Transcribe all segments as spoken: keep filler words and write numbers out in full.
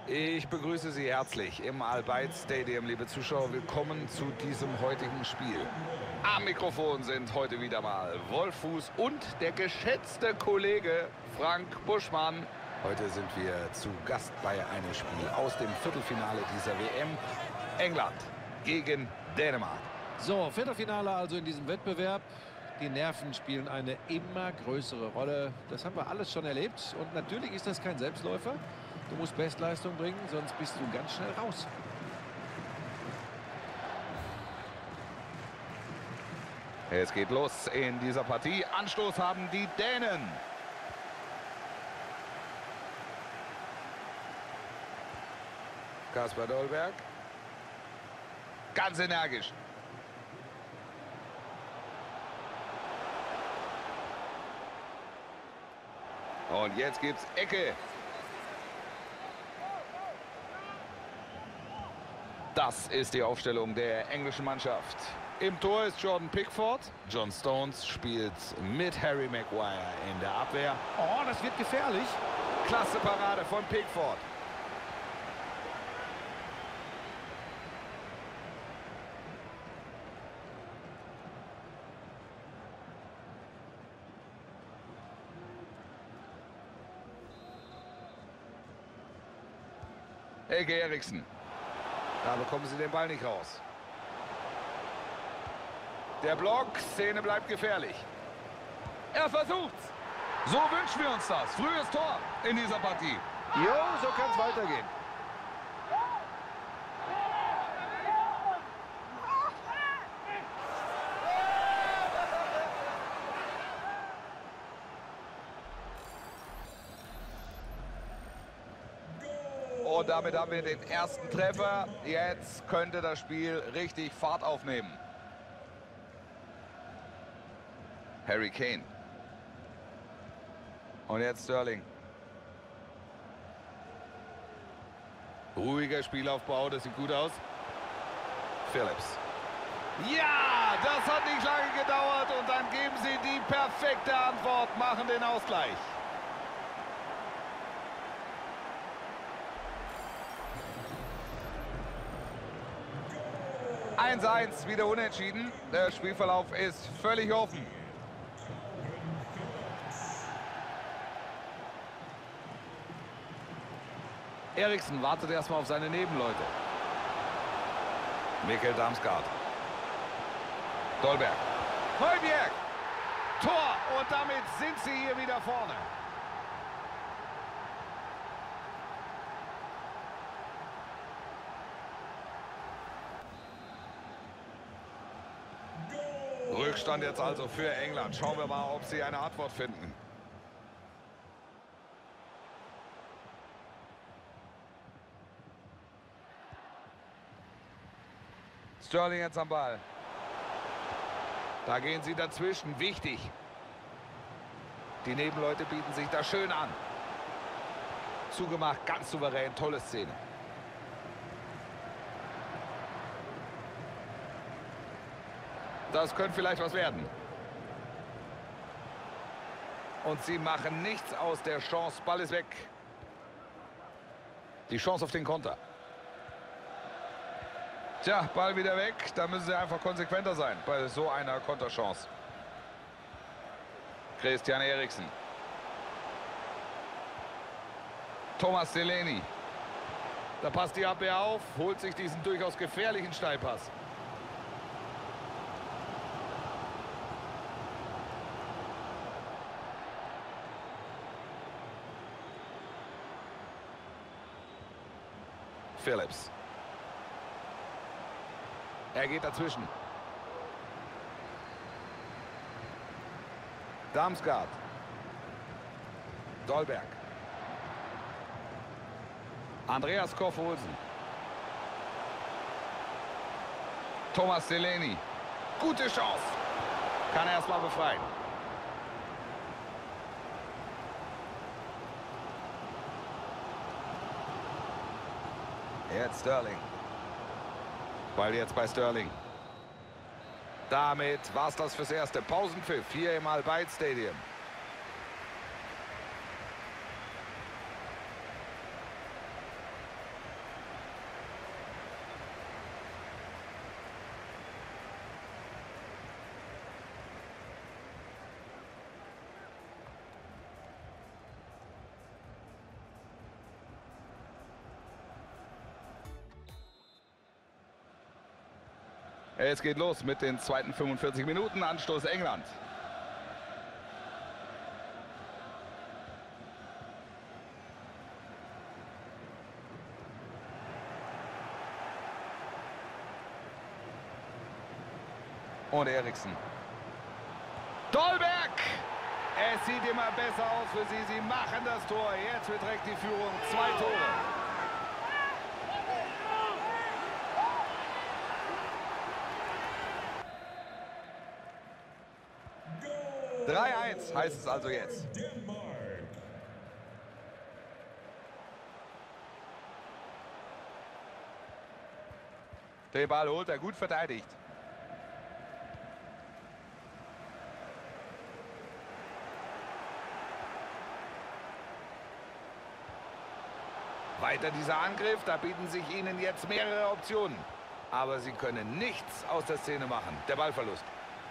Ich begrüße Sie herzlich im Al-Bayt Stadium, liebe Zuschauer. Willkommen zu diesem heutigen Spiel. Am Mikrofon sind heute wieder mal Wolfuß und der geschätzte Kollege Frank Buschmann. Heute sind wir zu Gast bei einem Spiel aus dem Viertelfinale dieser W M. England gegen Dänemark. So, Viertelfinale also in diesem Wettbewerb. Die Nerven spielen eine immer größere Rolle. Das haben wir alles schon erlebt. Und natürlich ist das kein Selbstläufer. Du musst Bestleistung bringen, sonst bist du ganz schnell raus. Es geht los in dieser Partie. Anstoß haben die Dänen. Kasper Dolberg. Ganz energisch. Und jetzt gibt's Ecke. Das ist die Aufstellung der englischen Mannschaft. Im Tor ist Jordan Pickford. John Stones spielt mit Harry Maguire in der Abwehr. Oh, das wird gefährlich. Klasse Parade von Pickford. Ecke Eriksen. Da bekommen sie den Ball nicht raus. Der Block, Szene bleibt gefährlich. Er versucht's. So wünschen wir uns das. Frühes Tor in dieser Partie. Jo, so kann es weitergehen. Und damit haben wir den ersten Treffer. Jetzt könnte das Spiel richtig Fahrt aufnehmen. Harry Kane. Und jetzt Sterling. Ruhiger Spielaufbau, das sieht gut aus. Phillips. Ja, das hat nicht lange gedauert und dann geben sie die perfekte Antwort, machen den Ausgleich. eins eins, wieder unentschieden. Der Spielverlauf ist völlig offen. Eriksen wartet erstmal auf seine Nebenleute. Mikkel Damsgaard. Dolberg. Højbjerg. Tor. Und damit sind sie hier wieder vorne. Rückstand jetzt also für England. Schauen wir mal, ob sie eine Antwort finden. Sterling jetzt am Ball. Da gehen sie dazwischen. Wichtig. Die Nebenleute bieten sich da schön an. Zugemacht, ganz souverän. Tolle Szene. Das könnte vielleicht was werden. Und sie machen nichts aus der Chance. Ball ist weg. Die Chance auf den Konter. Tja, Ball wieder weg. Da müssen sie einfach konsequenter sein bei so einer Konterchance. Christian Eriksen. Thomas Delaney. Da passt die Abwehr auf, holt sich diesen durchaus gefährlichen Steilpass. Phillips. Er geht dazwischen. Damsgaard. Dolberg. Andreas Koch-Olsen. Thomas Delaney. Gute Chance. Kann er erstmal befreien. Jetzt Sterling. Ball jetzt bei Sterling. Damit war es das fürs Erste. Pausenpfiff hier im Al-Bayt Stadium. Es geht los mit den zweiten fünfundvierzig Minuten. Anstoß England. Und Eriksen. Dolberg! Es sieht immer besser aus für sie. Sie machen das Tor. Jetzt beträgt die Führung zwei Tore. drei eins heißt es also jetzt. Den Ball holt er, gut verteidigt. Weiter dieser Angriff, da bieten sich ihnen jetzt mehrere Optionen. Aber sie können nichts aus der Szene machen. Der Ballverlust.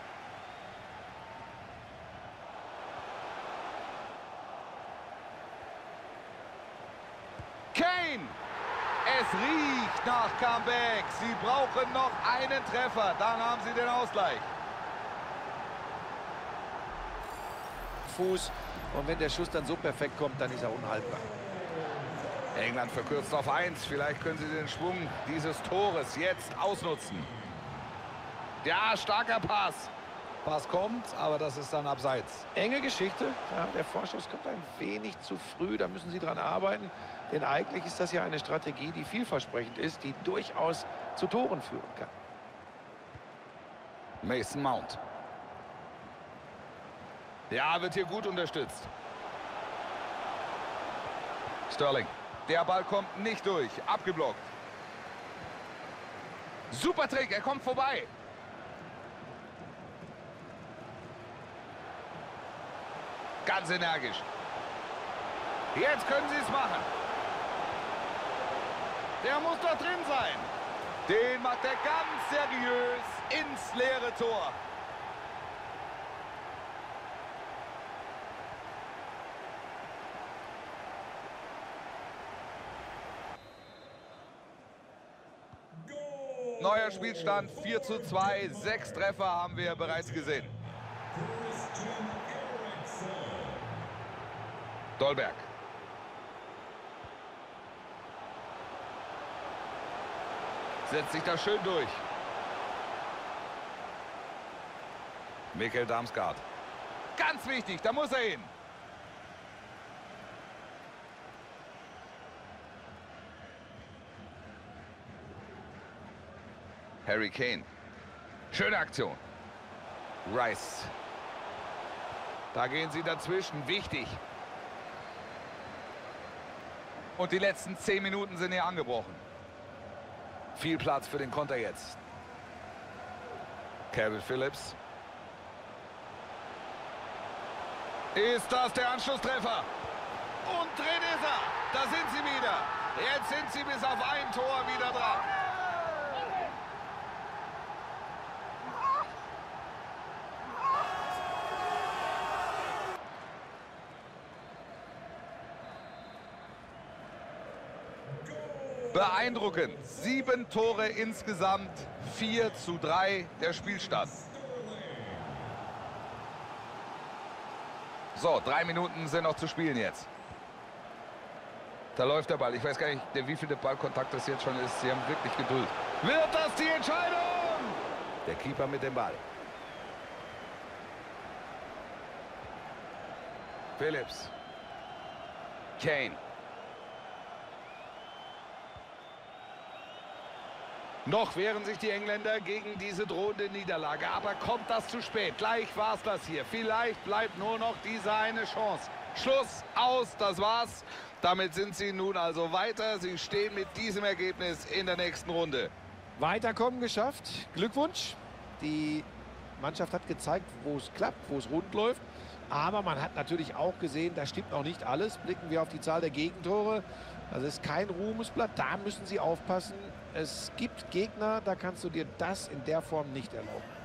Kane! Es riecht nach Comeback. Sie brauchen noch einen Treffer. Dann haben sie den Ausgleich. Fuß. Und wenn der Schuss dann so perfekt kommt, dann ist er unhaltbar. England verkürzt auf eins. Vielleicht können sie den Schwung dieses Tores jetzt ausnutzen. Ja, starker Pass. Pass kommt, aber das ist dann abseits. Enge Geschichte. Ja, der Vorschuss kommt ein wenig zu früh. Da müssen sie dran arbeiten. Denn eigentlich ist das ja eine Strategie, die vielversprechend ist, die durchaus zu Toren führen kann. Mason Mount. Ja, wird hier gut unterstützt. Sterling. Der Ball kommt nicht durch. Abgeblockt. Super Trick, er kommt vorbei. Ganz energisch. Jetzt können sie es machen. Der muss doch drin sein. Den macht er ganz seriös ins leere Tor. Neuer Spielstand vier zu zwei. Sechs Treffer haben wir bereits gesehen. Dolberg. Setzt sich da schön durch. Mikkel Damsgaard. Ganz wichtig, da muss er hin. Harry Kane. Schöne Aktion. Rice. Da gehen sie dazwischen. Wichtig. Und die letzten zehn Minuten sind hier angebrochen. Viel Platz für den Konter jetzt. Calvin Phillips. Ist das der Anschlusstreffer? Und drin ist er. Da sind sie wieder. Jetzt sind sie bis auf ein Tor wieder dran. Beeindruckend. Sieben Tore insgesamt, vier zu drei der Spielstand. So, drei Minuten sind noch zu spielen jetzt. Da läuft der Ball. Ich weiß gar nicht, wie viel der Ballkontakt das jetzt schon ist. Sie haben wirklich Geduld. Wird das die Entscheidung? Der Keeper mit dem Ball. Phillips. Kane. Noch wehren sich die Engländer gegen diese drohende Niederlage. Aber kommt das zu spät? Gleich war es das hier. Vielleicht bleibt nur noch diese eine Chance. Schluss, aus, das war's. Damit sind sie nun also weiter. Sie stehen mit diesem Ergebnis in der nächsten Runde. Weiterkommen geschafft. Glückwunsch. Die Mannschaft hat gezeigt, wo es klappt, wo es rund läuft. Aber man hat natürlich auch gesehen, da stimmt noch nicht alles. Blicken wir auf die Zahl der Gegentore. Das ist kein Ruhmesblatt. Da müssen sie aufpassen. Es gibt Gegner, da kannst du dir das in der Form nicht erlauben.